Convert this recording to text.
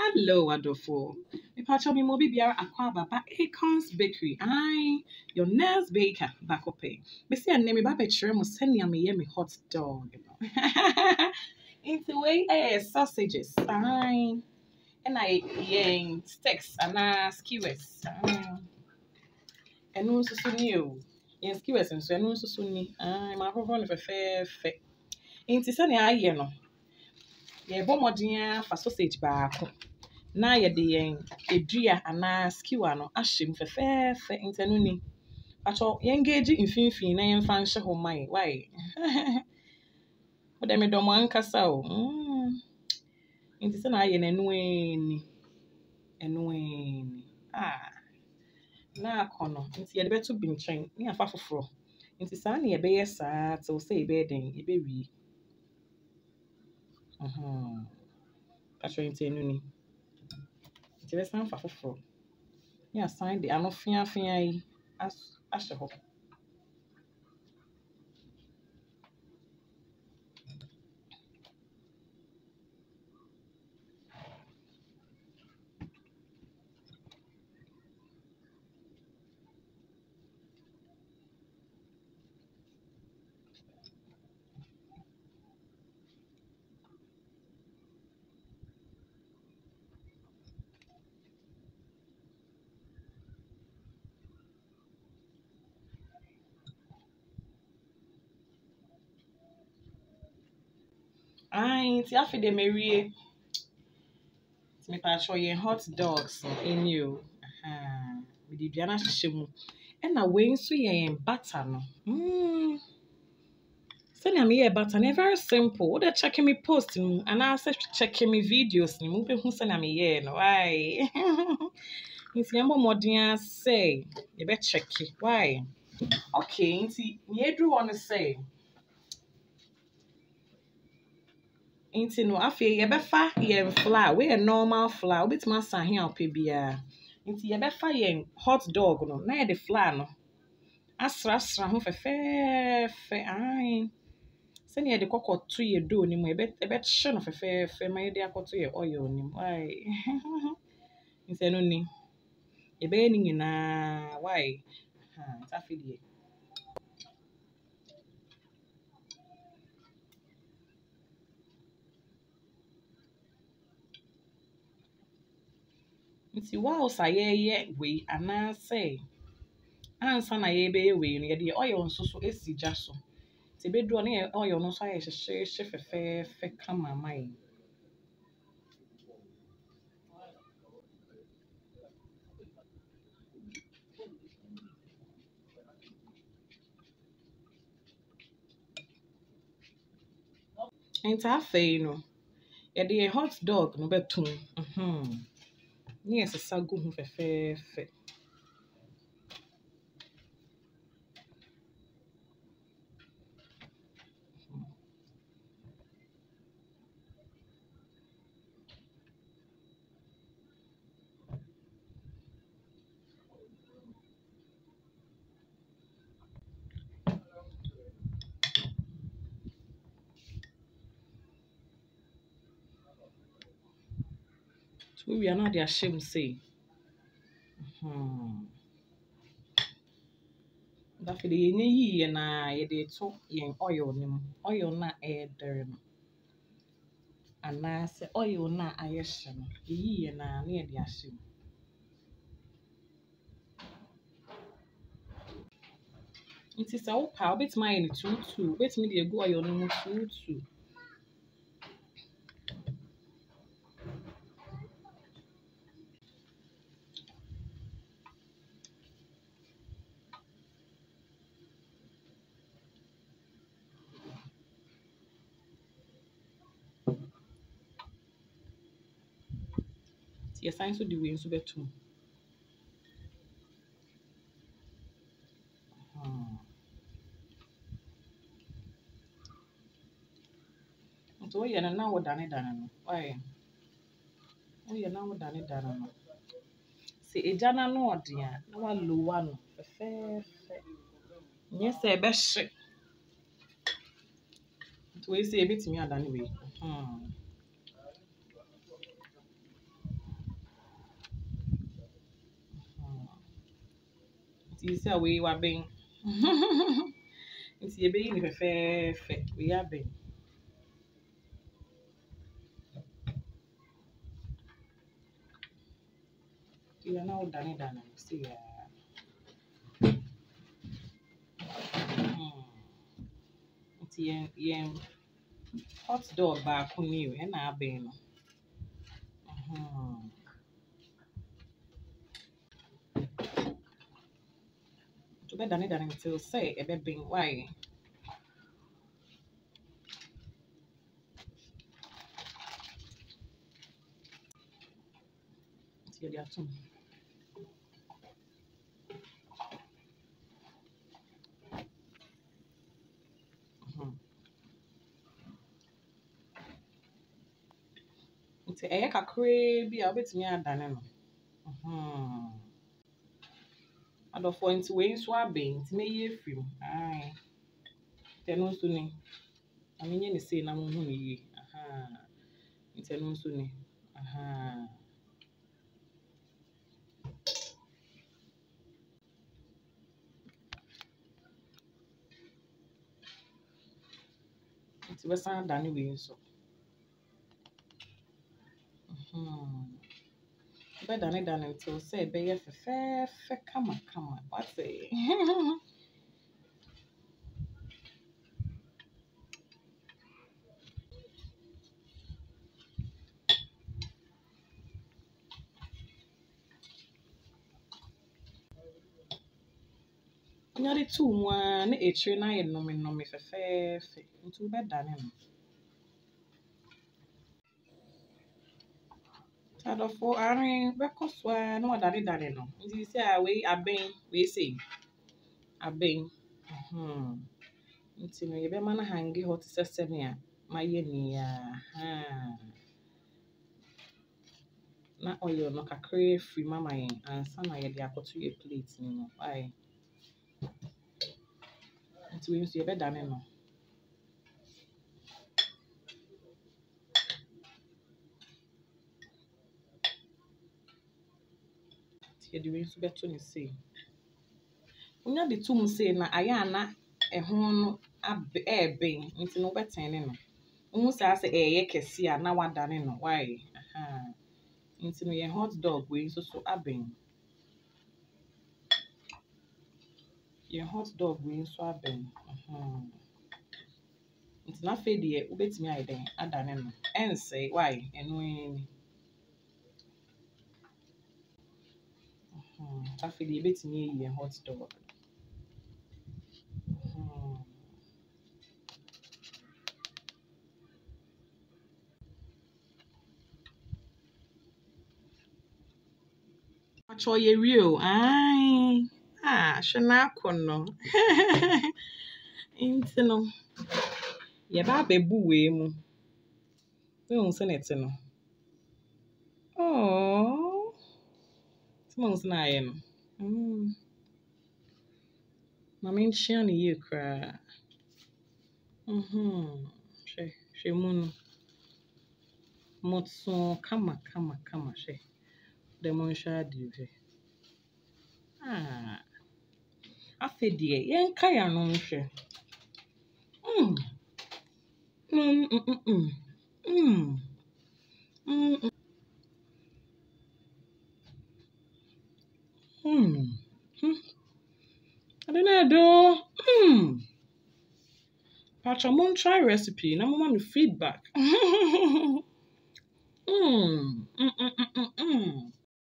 Hello, Adolfo. Me pacho me mobi biara akwa baba Acorns Bakery. Your next baker back up. Me say name me baba chere mo send me ye me hot dog. Into way sausages. And I steaks and skewers. Enu nso so ni o. Yen skewers nso enu nso so ni. Ma hoho no fe. Inti se ne aye no. Ye bɔ mmɔden afa sausage baako na yɛde yɛn edua anaa skewer no ahyɛ mu fɛfɛɛfɛ ntɛno ni atɔ yɛn geegye mfimfini na yɛmfa nhyɛ hɔ ma yɛ wae wode me dɔm ankasa o nti sɛ na ayɛ no ɛno ani na akɔ no nti yɛde bɛto bi nkyɛn ne afa foforɔ nti saa ne yɛbɛyɛ saa tew sɛ yɛbɛyɛ den yɛbɛwie atɔ nti ɛno ni nti bɛsan fa foforɔ ne asan de ano feafea yi ahyɛ hɔ nti afi de mewie nti mepaatwɔ yɛn hot dogs ɛni o mede dua no ahyehyɛ mu ɛna wei nso yɛ yɛn butter no sɛnea meyɛ butter no very simple wode check me post no mu anaasɛ check me videos no mu wobɛhu sɛnea meyɛɛ no wae nti yɛmbɔ mmɔden a sɛ yɛbɛkyɛke wae okay nti nea ɛduru hɔ no sɛ nti no afei yɛbɛfa yɛn flour weyɛ normal flour wobɛtumi asa ahe a wopɛ biara nti yɛbɛfa yɛn hot dog no na yɛde flour no asrasra ho fɛfɛɛfɛ sɛnea yɛde kɔkɔto yɛ dough no mu yɛbɛkyɛ no fɛfɛɛfɛ ma yɛde akɔto yɛ oil no mu nti ɛno ni yɛbɛyɛ ne nyinaa wae nti afei deɛ nti whilst a yɛyɛ wei anaasɛ ansa na yɛbɛyɛ wei no yɛde oil nso so esi gya so nti ebɛduru hɔ na yɛ oil no nso ayɛ hyehyeehye fɛfɛɛfɛ kama ma yɛ nti afei no yɛde yɛ hot dog no bɛto mu ne yɛsesa gu ho fɛfɛɛfɛ wowie na ade ahyɛ mu sei afei de yɛnyɛ yiiɛ na yɛde to yɛn oil no mu oil no a ɛɛdɛre no anaasɛ oil no a ayɛ hye no yɛyiiɛ na yɛde ahyɛ mu nti sɛ wopɛ a wobɛtumi ayɛ no tuutuu wobɛtumi de egu oil no mu tuutuu nti yɛsan so de wei nso bɛto mu nti woyɛ no na wodane no wae woyɛ na wodane no sɛ egya no ano ɔden a na walowa no fɛfɛɛfɛ nyɛ sɛ ɛbɛhye nti wei sɛ yɛbɛtumi adane wei You see we were being. It's a baby in fair. We are being. You are now done. See, it's hot dog back on you, and I've been. To be done until say a bit being why. It's your too. Nti ɛyɛ kakraa bi a wobɛtumi adane no. Adɔfoɔ nti wei nso abɛn nti mɛyi afiri mu. Nti ɛno nso ni. Na menyɛ ne sei na mohu ne yie. Nti ɛno nso ni. Nti bɛsan adane wei nso. Bɛdane until sɛ ɛbɛyɛ fɛfɛɛfɛ kama. Wate? Nyare tu mu a na akyire no ayɛ nnome fɛfɛɛfɛ. Nti wobɛdane no. Adɔfoɔ bɛkɔ so a na wɔdane no. Nti sɛ wei abɛn wei sei. Abɛn. Nti no yɛbɛma no hange hɔ te sɛ sɛnea mayɛ ni a. Na oil no kakra free mama yɛn ansa na yɛde akɔto yɛ plate no mu. Why? Nti wei nso yɛbɛdane no. Nti yɛde wei nso bɛto ne sei. Wonya de to mu sei na ayɛ a na ɛho no ɛɛbɛn nti no wobɛtɛne no. Wohu saa sɛ ɛyɛ kɛse a na wadane no. Why? Nti no yɛn hot dog wei nso so abɛn. Yɛn hot dog wei nso abɛn. Nti na afei deɛ wobɛtumi ayɛ dɛn adane no. Ɛnsɛe. Why? Ɛno ni. Afei deɛ yɛbɛtumi ayi yɛn hot dog. Achọ yɛ wie o. Hwɛ n'akɔ no. Nti no yɛba abɛbu wei mu. Wohu sɛ ne te no. Nti wohu sɛ na ayɛ no. Ma menkyea ne yie koraa. Hwɛ mu no. Motso kama. Hwɛ. Dɛ monhwɛ adeɛ hwɛ. Afei deɛ yɛnka yɛn ano nhwɛ. Ade na ɛdo. Patcha mon try recipe na mama me feedback.